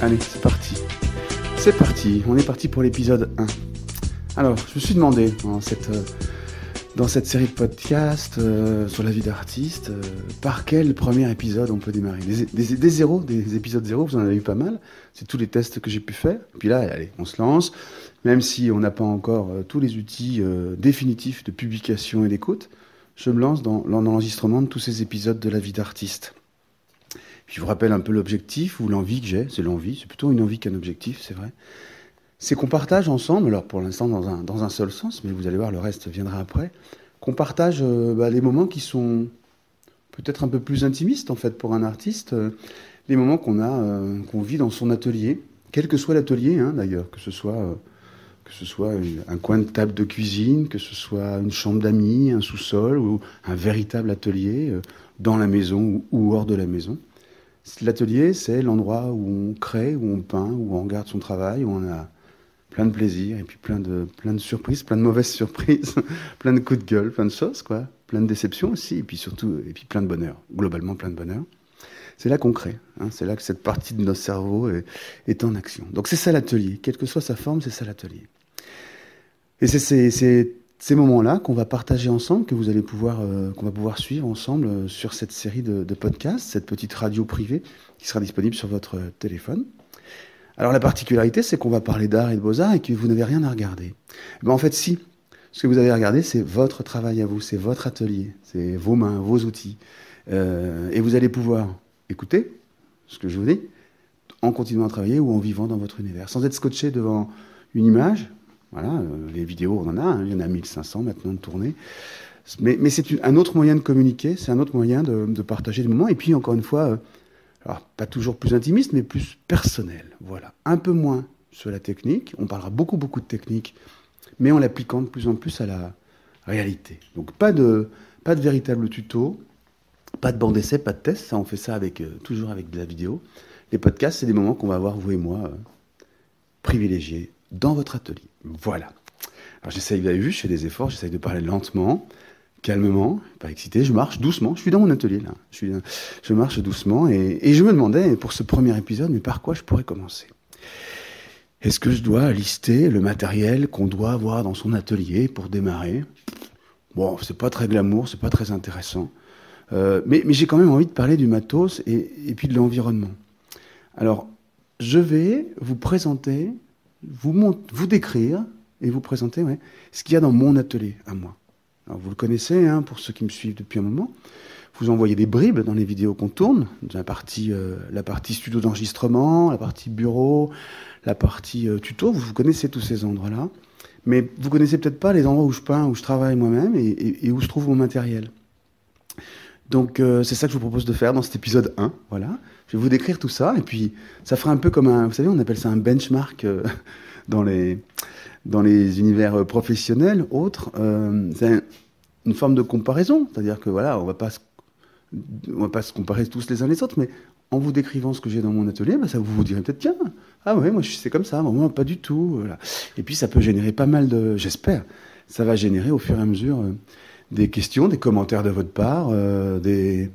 Allez, c'est parti. C'est parti, on est parti pour l'épisode 1. Alors, je me suis demandé, dans cette série de podcasts sur la vie d'artiste, par quel premier épisode on peut démarrer. Des épisodes 0, vous en avez eu pas mal. C'est tous les tests que j'ai pu faire. Et puis là, allez, on se lance. Même si on n'a pas encore tous les outils définitifs de publication et d'écoute, je me lance dans l'enregistrement de tous ces épisodes de la vie d'artiste. Puis je vous rappelle un peu l'objectif ou l'envie que j'ai. C'est plutôt une envie qu'un objectif, c'est vrai. C'est qu'on partage ensemble, alors pour l'instant dans un seul sens, mais vous allez voir, le reste viendra après, qu'on partage les moments qui sont peut-être un peu plus intimistes en fait pour un artiste, les moments qu'on vit dans son atelier, quel que soit l'atelier d'ailleurs, que ce soit un coin de table de cuisine, que ce soit une chambre d'amis, un sous-sol ou un véritable atelier dans la maison ou hors de la maison. L'atelier, c'est l'endroit où on crée, où on peint, où on regarde son travail, où on a plein de plaisir et puis plein de surprises, plein de mauvaises surprises, plein de coups de gueule, plein de choses, quoi, plein de déceptions aussi, et puis surtout, plein de bonheur, globalement plein de bonheur. C'est là qu'on crée, c'est là que cette partie de notre cerveau est en action. Donc c'est ça l'atelier, quelle que soit sa forme, c'est ça l'atelier. Et c'est ces moments-là qu'on va partager ensemble, qu'on va pouvoir suivre ensemble sur cette série de podcasts, cette petite radio privée qui sera disponible sur votre téléphone. Alors la particularité, c'est qu'on va parler d'art et de beaux-arts et que vous n'avez rien à regarder. En fait, si. Ce que vous avez à regarder, c'est votre travail à vous, c'est votre atelier, c'est vos mains, vos outils. Et vous allez pouvoir écouter ce que je vous dis en continuant à travailler ou en vivant dans votre univers, sans être scotché devant une image. Voilà, les vidéos, on en a, il y en a 1500 maintenant de tournées. Mais c'est un autre moyen de communiquer, c'est un autre moyen de partager des moments. Et puis, encore une fois... alors, pas toujours plus intimiste, mais plus personnel. Voilà. Un peu moins sur la technique. On parlera beaucoup de technique, mais en l'appliquant de plus en plus à la réalité. Donc, pas de véritable tuto, pas de bande d'essai, pas de test. Ça, on fait ça toujours avec de la vidéo. Les podcasts, c'est des moments qu'on va avoir, vous et moi, privilégiés dans votre atelier. Voilà. Alors, j'essaye, vous avez vu, je fais des efforts, j'essaye de parler lentement, calmement, pas excité, je marche doucement, je suis dans mon atelier là, je marche doucement et je me demandais pour ce premier épisode, mais par quoi je pourrais commencer? Est-ce que je dois lister le matériel qu'on doit avoir dans son atelier pour démarrer? Bon, c'est pas très glamour, c'est pas très intéressant, mais j'ai quand même envie de parler du matos et puis de l'environnement. Alors, je vais vous présenter, vous décrire et vous présenter ce qu'il y a dans mon atelier à moi. Alors vous le connaissez, pour ceux qui me suivent depuis un moment. Vous envoyez des bribes dans les vidéos qu'on tourne, la partie studio d'enregistrement, la partie bureau, la partie tuto. Vous connaissez tous ces endroits-là, mais vous connaissez peut-être pas les endroits où je peins, où je travaille moi-même et où je trouve mon matériel. Donc c'est ça que je vous propose de faire dans cet épisode 1. Voilà, je vais vous décrire tout ça et puis ça fera un peu comme vous savez, on appelle ça un benchmark dans les univers professionnels, autres, c'est une forme de comparaison. C'est-à-dire que voilà, on va pas se comparer tous les uns les autres, mais en vous décrivant ce que j'ai dans mon atelier, ça vous direz peut-être, tiens, ah ouais, moi c'est comme ça, moi pas du tout. Voilà. Et puis ça peut générer pas mal j'espère, ça va générer au fur et à mesure des questions, des commentaires de votre part, des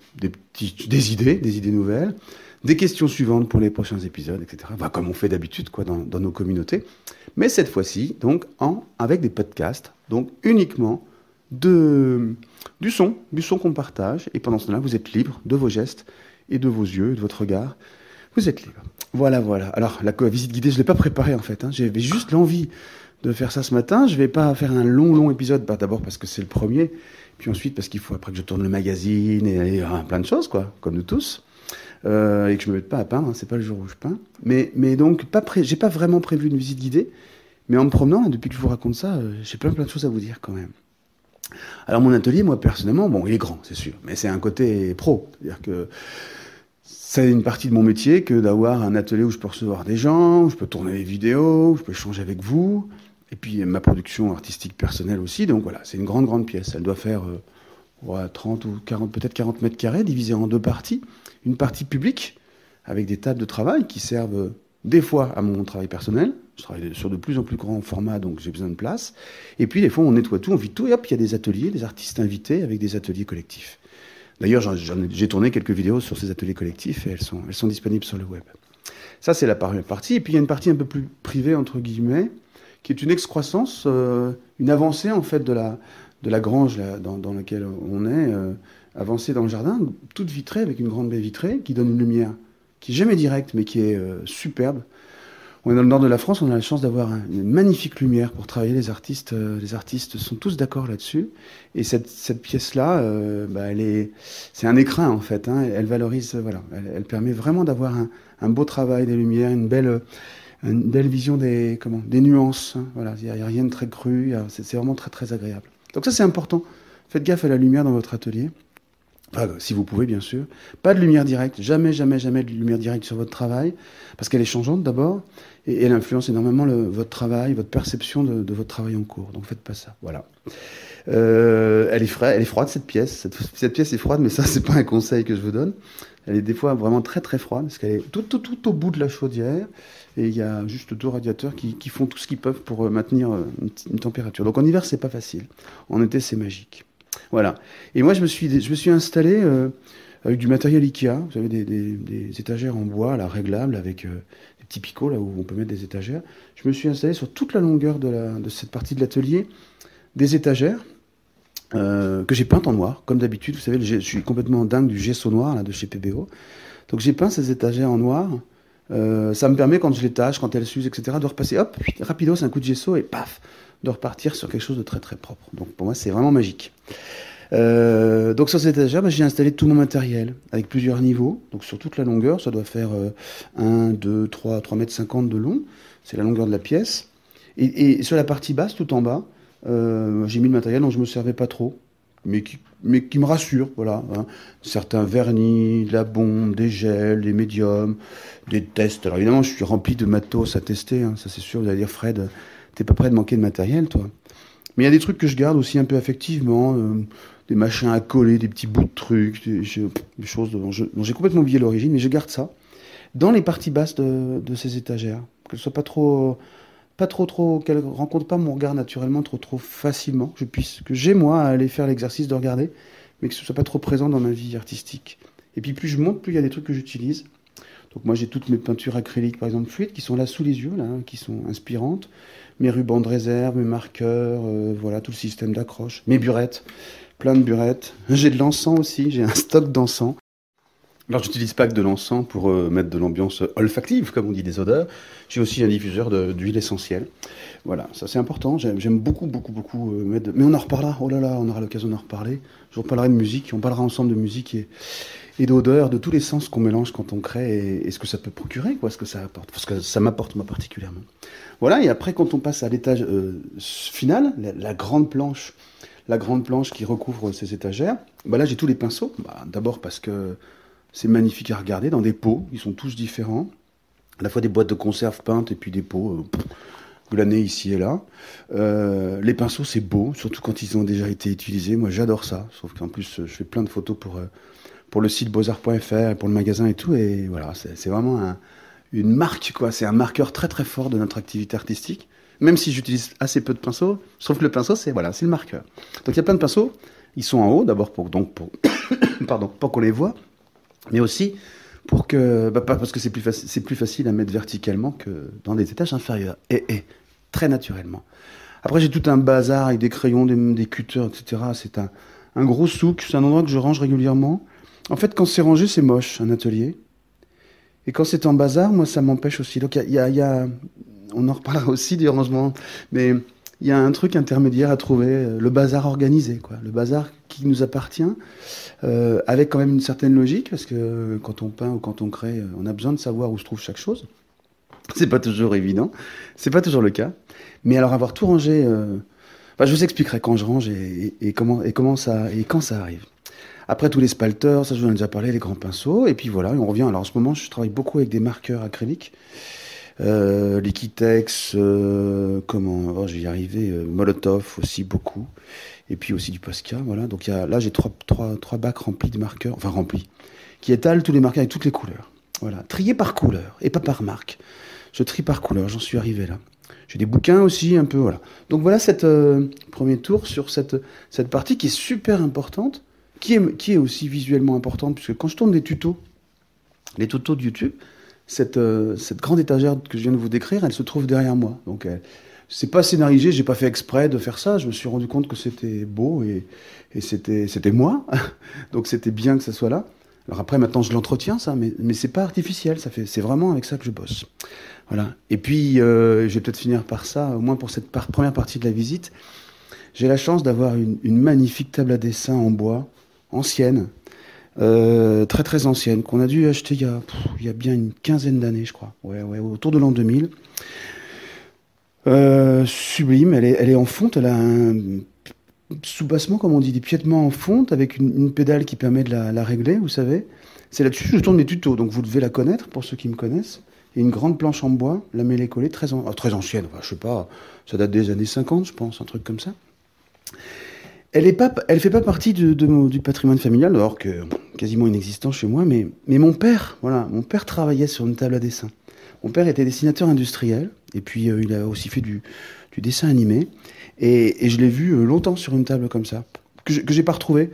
idées nouvelles, des questions suivantes pour les prochains épisodes, etc. Comme on fait d'habitude dans nos communautés. Mais cette fois-ci, donc, avec des podcasts, donc uniquement du son qu'on partage. Et pendant ce temps-là, vous êtes libre de vos gestes et de vos yeux, de votre regard. Vous êtes libre. Voilà. Alors, la visite guidée, je ne l'ai pas préparée en fait. J'avais juste l'envie de faire ça ce matin. Je ne vais pas faire un long épisode. D'abord parce que c'est le premier. Puis ensuite parce qu'il faut après que je tourne le magazine et plein de choses, comme nous tous. Et que je me mette pas à peindre, c'est pas le jour où je peins. Mais donc, j'ai pas vraiment prévu une visite guidée, mais en me promenant, depuis que je vous raconte ça, j'ai plein de choses à vous dire quand même. Alors mon atelier, moi personnellement, il est grand, c'est sûr, mais c'est un côté pro. C'est-à-dire que c'est une partie de mon métier que d'avoir un atelier où je peux recevoir des gens, où je peux tourner des vidéos, où je peux échanger avec vous, et puis ma production artistique personnelle aussi. Donc voilà, c'est une grande pièce. Elle doit faire 30 ou 40, peut-être 40 mètres carrés, divisée en deux parties. Une partie publique, avec des tables de travail qui servent des fois à mon travail personnel. Je travaille sur de plus en plus grand format, donc j'ai besoin de place. Et puis, des fois, on nettoie tout, on vide tout, et hop, il y a des ateliers, des artistes invités avec des ateliers collectifs. D'ailleurs, j'ai tourné quelques vidéos sur ces ateliers collectifs, et elles sont disponibles sur le web. Ça, c'est la première partie. Et puis, il y a une partie un peu plus privée, entre guillemets, qui est une excroissance, une avancée, en fait, de la grange là, dans laquelle on est, avancée dans le jardin, toute vitrée, avec une grande baie vitrée, qui donne une lumière qui est jamais directe, mais qui est superbe. On est dans le nord de la France, on a la chance d'avoir une magnifique lumière pour travailler. Les artistes sont tous d'accord là-dessus. Et cette pièce-là, c'est un écrin en fait. Hein, elle valorise, voilà, elle permet vraiment d'avoir un beau travail des lumières, une belle vision des nuances. Hein, voilà, il y a rien de très cru. C'est vraiment très très agréable. Donc ça c'est important. Faites gaffe à la lumière dans votre atelier. Enfin, si vous pouvez, bien sûr. Pas de lumière directe. Jamais, jamais, jamais de lumière directe sur votre travail. Parce qu'elle est changeante, d'abord. Et elle influence énormément votre travail, votre perception de votre travail en cours. Donc, faites pas ça. Voilà. Elle est froide, cette pièce. Cette pièce est froide, mais ça, c'est pas un conseil que je vous donne. Elle est des fois vraiment très, très froide. Parce qu'elle est tout au bout de la chaudière. Et il y a juste 2 radiateurs qui font tout ce qu'ils peuvent pour maintenir une température. Donc, en hiver, c'est pas facile. En été, c'est magique. Voilà. Et moi, je me suis installé avec du matériel Ikea. Vous savez, des étagères en bois, là, réglables, avec des petits picots, là où on peut mettre des étagères. Je me suis installé sur toute la longueur de cette partie de l'atelier, des étagères que j'ai peintes en noir, comme d'habitude. Vous savez, je suis complètement dingue du gesso noir, là, de chez PBO. Donc, j'ai peint ces étagères en noir. Ça me permet, quand je les tâche, quand elles s'usent, etc., de repasser, hop, rapidos, un coup de gesso, et paf, de repartir sur quelque chose de très très propre. Donc pour moi, c'est vraiment magique. Donc sur cet étagère, j'ai installé tout mon matériel avec plusieurs niveaux. Donc sur toute la longueur, ça doit faire 1, 2, 3, 3,50 m de long. C'est la longueur de la pièce. Et sur la partie basse, tout en bas, j'ai mis le matériel dont je ne me servais pas trop, mais qui me rassure. Voilà, hein. Certains vernis, de la bombe, des gels, des médiums, des tests. Alors évidemment, je suis rempli de matos à tester. Hein. Ça c'est sûr, vous allez dire, Fred, t'es pas prêt de manquer de matériel, toi. Mais il y a des trucs que je garde aussi un peu affectivement, des machins à coller, des petits bouts de trucs, des choses dont j'ai complètement oublié l'origine, mais je garde ça dans les parties basses de ces étagères, qu'elles soient pas trop, qu'elles rencontrent pas mon regard naturellement trop facilement, que j'ai moi à aller faire l'exercice de regarder, mais que ce soit pas trop présent dans ma vie artistique. Et puis plus je monte, plus il y a des trucs que j'utilise. Donc moi j'ai toutes mes peintures acryliques par exemple fluides qui sont là sous les yeux, là, qui sont inspirantes. Mes rubans de réserve, mes marqueurs, voilà, tout le système d'accroche. Mes burettes, plein de burettes. J'ai de l'encens aussi, j'ai un stock d'encens. Alors j'utilise pas que de l'encens pour mettre de l'ambiance olfactive, comme on dit, des odeurs. J'ai aussi un diffuseur d'huile essentielle. Voilà, ça c'est important. J'aime beaucoup mettre... Mais on en reparlera, oh là là, on aura l'occasion d'en reparler. Je vous reparlerai de musique, on parlera ensemble de musique et d'odeurs, de tous les sens qu'on mélange quand on crée et ce que ça peut procurer, quoi, ce que ça apporte. Parce que ça m'apporte moi particulièrement. Voilà, et après quand on passe à l'étage final, la grande planche qui recouvre ces étagères, bah là j'ai tous les pinceaux. Bah, d'abord parce que c'est magnifique à regarder dans des pots, ils sont tous différents. À la fois des boîtes de conserve peintes et puis des pots glanés ici et là. Les pinceaux c'est beau, surtout quand ils ont déjà été utilisés. Moi j'adore ça, sauf qu'en plus je fais plein de photos pour le site beaux-arts.fr, pour le magasin et tout, et voilà, c'est vraiment une marque, quoi. C'est un marqueur très très fort de notre activité artistique. Même si j'utilise assez peu de pinceaux, je trouve que le pinceau, c'est le marqueur. Donc il y a plein de pinceaux, ils sont en haut, d'abord pour qu'on les voit, mais aussi parce que c'est plus facile à mettre verticalement que dans des étages inférieurs, et très naturellement. Après j'ai tout un bazar avec des crayons, des cutters, etc. C'est un gros souk, c'est un endroit que je range régulièrement. En fait, quand c'est rangé, c'est moche, un atelier. Et quand c'est en bazar, moi, ça m'empêche aussi. Donc, on en reparlera aussi du rangement, mais il y a un truc intermédiaire à trouver, le bazar organisé, quoi. Le bazar qui nous appartient, avec quand même une certaine logique, parce que quand on peint ou quand on crée, on a besoin de savoir où se trouve chaque chose. C'est pas toujours évident, c'est pas toujours le cas. Mais alors, avoir tout rangé, je vous expliquerai quand je range et quand ça arrive. Après, tous les spalters, ça je vous en ai déjà parlé, les grands pinceaux. Et puis voilà, on revient. Alors en ce moment, je travaille beaucoup avec des marqueurs acryliques. Liquitex, je vais y arriver, Molotov aussi beaucoup. Et puis aussi du Posca, voilà. Donc là, j'ai trois bacs remplis de marqueurs, enfin remplis, qui étalent tous les marqueurs avec toutes les couleurs. Voilà, triés par couleur et pas par marque. Je trie par couleur, j'en suis arrivé là. J'ai des bouquins aussi, un peu, voilà. Donc voilà cette premier tour sur cette partie qui est super importante. Qui est aussi visuellement importante, puisque quand je tourne des tutos, les tutos de YouTube, cette grande étagère que je viens de vous décrire, elle se trouve derrière moi. Donc, c'est pas scénarisé, j'ai pas fait exprès de faire ça. Je me suis rendu compte que c'était beau et c'était moi. Donc, c'était bien que ça soit là. Alors après, maintenant, je l'entretiens, ça, mais c'est pas artificiel. C'est vraiment avec ça que je bosse. Voilà. Et puis, je vais peut-être finir par ça, au moins pour cette première partie de la visite. J'ai la chance d'avoir une magnifique table à dessin en bois, ancienne, très très ancienne, qu'on a dû acheter il y a bien une quinzaine d'années, je crois. Ouais, autour de l'an 2000. Sublime, elle est en fonte, elle a un soubassement, comme on dit, des piétements en fonte, avec une pédale qui permet de la régler, vous savez. C'est là-dessus que je tourne mes tutos, donc vous devez la connaître, pour ceux qui me connaissent. Et une grande planche en bois, lamellée collée, très ancienne, enfin, je sais pas, ça date des années 50, je pense, un truc comme ça. Elle fait pas partie du patrimoine familial, alors que quasiment inexistant chez moi, mais mon père travaillait sur une table à dessin. Mon père était dessinateur industriel, et puis il a aussi fait du dessin animé, et je l'ai vu longtemps sur une table comme ça, que j'ai pas retrouvé,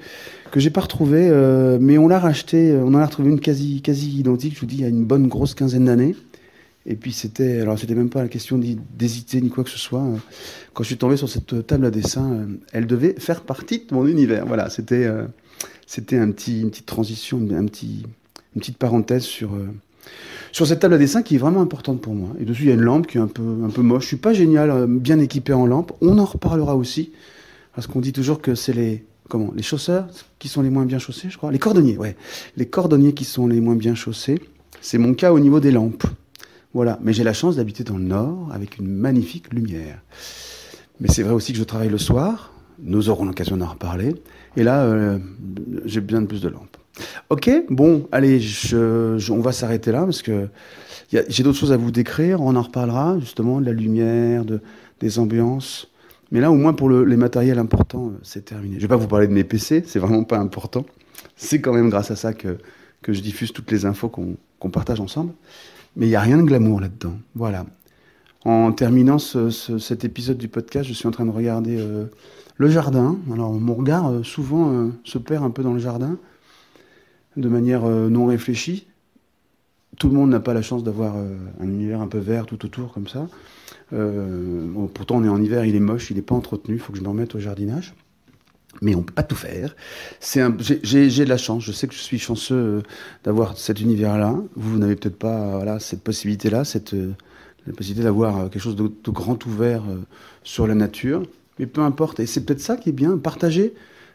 mais on l'a racheté, on en a retrouvé une quasi identique, je vous dis, il y a une bonne grosse quinzaine d'années. Et puis c'était même pas la question d'hésiter ni quoi que ce soit. Quand je suis tombé sur cette table à dessin, elle devait faire partie de mon univers. Voilà, c'était une petite transition, une petite parenthèse sur cette table à dessin qui est vraiment importante pour moi. Et dessus il y a une lampe qui est un peu moche. Je suis pas génial, bien équipé en lampe. On en reparlera aussi, parce qu'on dit toujours que c'est les chausseurs qui sont les moins bien chaussés, je crois. Les cordonniers, ouais. Les cordonniers qui sont les moins bien chaussés. C'est mon cas au niveau des lampes. Voilà, mais j'ai la chance d'habiter dans le Nord avec une magnifique lumière. Mais c'est vrai aussi que je travaille le soir, nous aurons l'occasion d'en reparler, et là, j'ai besoin de plus de lampes. Ok, bon, allez, on va s'arrêter là, parce que j'ai d'autres choses à vous décrire, on en reparlera, justement, de la lumière, des ambiances, mais là, au moins pour les matériels importants, c'est terminé. Je vais pas vous parler de mes PC, c'est vraiment pas important, c'est quand même grâce à ça que je diffuse toutes les infos qu'on partage ensemble. Mais il n'y a rien de glamour là-dedans. Voilà. En terminant cet épisode du podcast, je suis en train de regarder le jardin. Alors, mon regard, souvent, se perd un peu dans le jardin, de manière non réfléchie. Tout le monde n'a pas la chance d'avoir un univers un peu vert tout autour, comme ça. Pourtant, on est en hiver, il est moche, il n'est pas entretenu, il faut que je me remette au jardinage. Mais on ne peut pas tout faire. J'ai de la chance, je sais que je suis chanceux d'avoir cet univers-là. Vous n'avez peut-être pas cette possibilité-là, la possibilité d'avoir quelque chose de grand ouvert sur la nature. Mais peu importe, et c'est peut-être ça qui est bien, partagez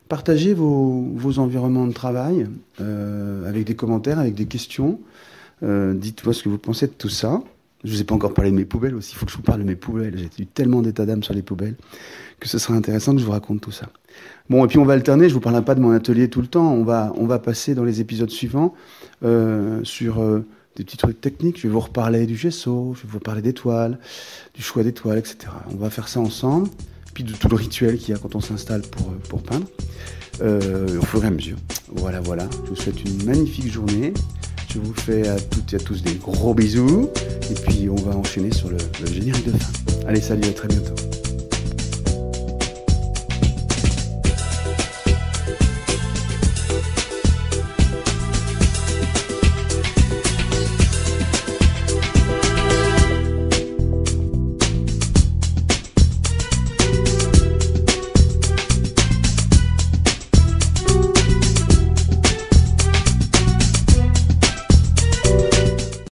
vos environnements de travail avec des commentaires, avec des questions. Dites-moi ce que vous pensez de tout ça. Je ne vous ai pas encore parlé de mes poubelles aussi, il faut que je vous parle de mes poubelles. J'ai eu tellement d'état d'âme sur les poubelles que ce sera intéressant que je vous raconte tout ça. Bon, et puis on va alterner, je ne vous parlerai pas de mon atelier tout le temps, on va passer dans les épisodes suivants sur des petits trucs techniques. Je vais vous reparler du gesso, je vais vous parler des toiles, du choix des toiles, etc. On va faire ça ensemble, puis de tout le rituel qu'il y a quand on s'installe pour peindre, au fur et à mesure. Voilà, je vous souhaite une magnifique journée. Je vous fais à toutes et à tous des gros bisous. Et puis on va enchaîner sur le générique de fin. Allez, salut, à très bientôt.